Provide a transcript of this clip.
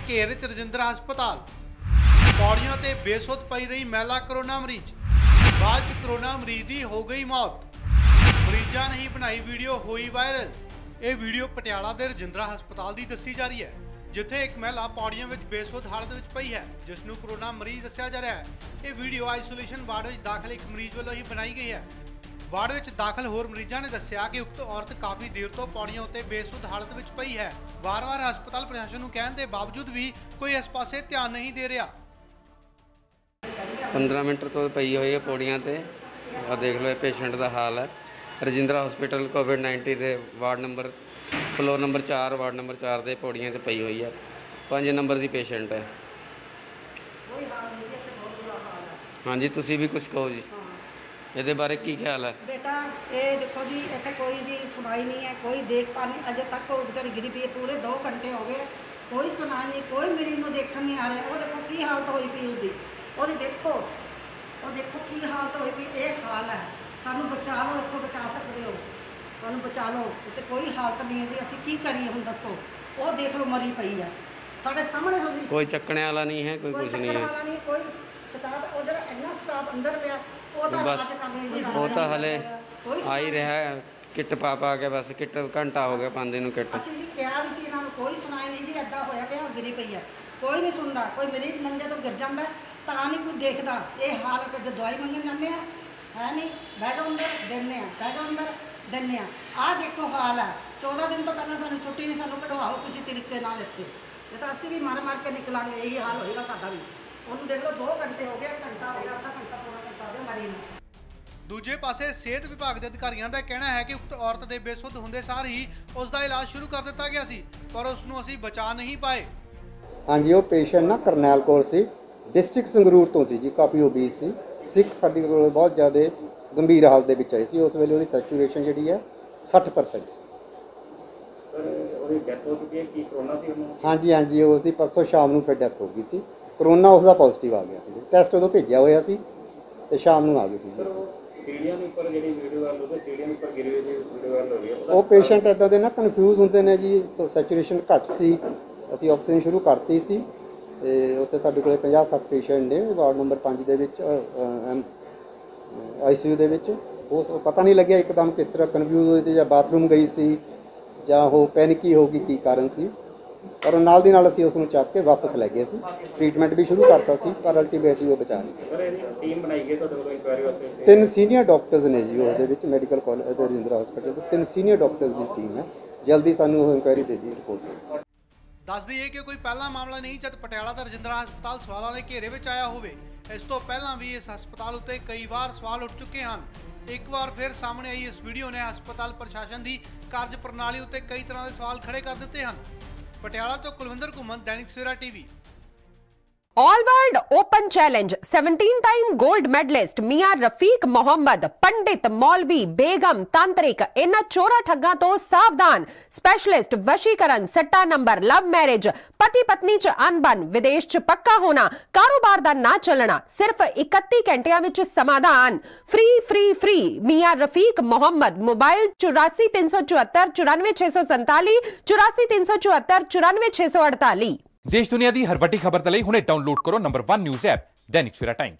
घेरे च रजिंद्रा हस्पताल। पौड़ियों ते बेसुध पई रही महिला कोरोना मरीज, बाद च कोरोना मरीज की हो गई मौत। मरीजा ने ही बनाई वीडियो हुई वायरल। ये वीडियो पटियाला के रजिंद्रा हस्पताल की दसी जा रही है, जिथे एक महिला पौड़ियों में बेसुध हालत में पई है, जिसनों कोरोना मरीज दस्या जा रहा है। ये वीडियो आइसोलेशन वार्ड में दाखिल एक मरीज वालों ही बनाई गई है। वार्ड में दाखिल होर मरीजा ने दस्या कि उक्त औरत काफ़ी देर तो पौड़ियों उत्ते बेसुध हालत में पई है। वार-वार हस्पताल प्रशासन नूं कहण दे बावजूद भी कोई इस पासे ध्यान नहीं दे रहा। 15 मिनट तो पई हुई है पौड़ियां ते। आ देख लो पेशेंट का हाल है। रजिंद्रा हॉस्पिटल कोविड-19 के ward number floor number 4 ward number 4 के पौड़ियां ते पई हुई है। 5 नंबर की पेशेंट है। हाँ जी, तुसी भी कुछ कहो जी, ये बारे की ख्याल है? बेटा ये देखो जी, इतने कोई भी सुनाई नहीं है, कोई देखभाल नहीं। अजे तक वो बेचारी गिरी पी है, पूरे 2 घंटे हो गए, कोई सुनाई नहीं, कोई मरीज को देखने नहीं आ रहा। वो देखो की हालत हुई पी उसकी, और देखो की हालत हुई पी। ये हाल है, सानू बचा लो, इतों बचा सकते हो, सानू बचा लो। तो कोई हालत नहीं है जी, असीं की करिए हुण दसो। वो देख लो मरी पई है साढ़े सामने हो जी, कोई चक्कने वाला नहीं है, कोई कुछ नहीं है। कोई स्टाफ वो जो इन्ना स्टाफ अंदर पिया बस वो तो हले आ ही रहा है। किट पा के बस किट घंटा हो गया पाँच दिन किट। कोई सुनाई नहीं जी, इदा होया कि गिरी पई है, कोई नहीं सुनता। कोई मरीज मंजे तो गिर जाता तो नहीं कोई देखता। ये हाल जो दवाई मंगन जाते हैं है नहीं, बह जाओ अंदर देने, बह जाओ अंदर देने। आ देखो हाल है। 14 दिन तो पहले सानू छुट्टी नहीं, सानू कढ़वाओ किसी तरीके ना लेते, ये तो असी भी मार के निकलांगे। यही हाल होएगा साडा भी। उन्होंने देख लो 2 घंटे हो गए, घंटा हो गया, आधा घंटा पूरा घंटा हो गया मरी ने। दूजे पासे सेहत विभाग के अधिकारियों का कहना है कि उक्त औरत के बेसुध होंदे सार ही उसका इलाज शुरू कर दिता गया सी, पर उसनूं असीं बचा नहीं पाए। हाँ जी, वो पेशेंट ना करनैल कौर सी, डिस्ट्रिक्ट संगरूर तो सी जी, काफ़ी ओबीस सी, सिख साडी कोल बहुत ज़्यादा गंभीर हालत दे विच आई सी। उस वेले उहदी सैचुरेशन जिहड़ी है 60%। हाँ जी, उसकी परसों शाम को फिर डैथ हो गई सी। कोरोना उसका पॉजिटिव आ गया सी, टैसट उदों भेजिया होया सी ते शाम को आ गई सी। वो पेशेंट इदां दे ना कन्फ्यूज़ होंदे ने जी, सैचुरेशन घट सी, असीं ऑक्सीजन शुरू करती सी ते उत्थे साडे कोल 50-60 पेशेंट ने वार्ड नंबर 5 दे विच ICU दे विच। उस पता नहीं लग्या एकदम किस तरह कन्फ्यूज़ होई सी, जां बाथरूम गई सी जां हो पैनिकी हो गई, की कारण सी। पर नाल दी नाल असीं उसनूं चक के वापस लै गए सी, ट्रीटमेंट भी शुरू करता सी, पर अल्टीमेटली वो बचा नहीं सी। टीम बनाई गई तुहाडे कोल इंक्वायरी वास्ते? 3 सीनियर डॉक्टर्स ने जी उसदे विच, medical college Rajindra hospital 3 senior doctors की टीम है। जल्दी सानूं वो इंक्वायरी दे दी रिपोर्ट। दस दईए कि कोई पहला मामला नहीं जब पटियाला का रजिंद्रा हस्पताल सवालों के घेरे में आया होवे। इस तो पहला भी इस हस्पताल उत्ते कई बार सवाल उठ चुके हैं। एक बार फिर सामने आई इस वीडियो ने हस्पताल प्रशासन की कार्य प्रणाली उत्ते कई तरह के सवाल खड़े कर दिते हैं। पटियाला तो Kulwinder Ghuman, Dainik Savera TV. All world open challenge 17 time gold medalist Miyan Rafiq Mohammad, पंडित, मौलवी, बेगम, तांत्रिक, इन्हां चोरा ठग्गां तो सावधान। स्पेशलिस्ट वशीकरण, सट्टा नंबर, लव मैरिज, पति पत्नी च अनबन, विदेश च पक्का होना, कारोबार दा ना चलना, सिर्फ 31 घंटियां विच समाधान। Free free free Miyan Rafiq Mohammad. Mobile 84 374 94 647, 84 374 94 648। देश दुनिया की हर वड्डी खबर दे लई हुणे डाउनलोड करो number 1 news app Dainik Savera time.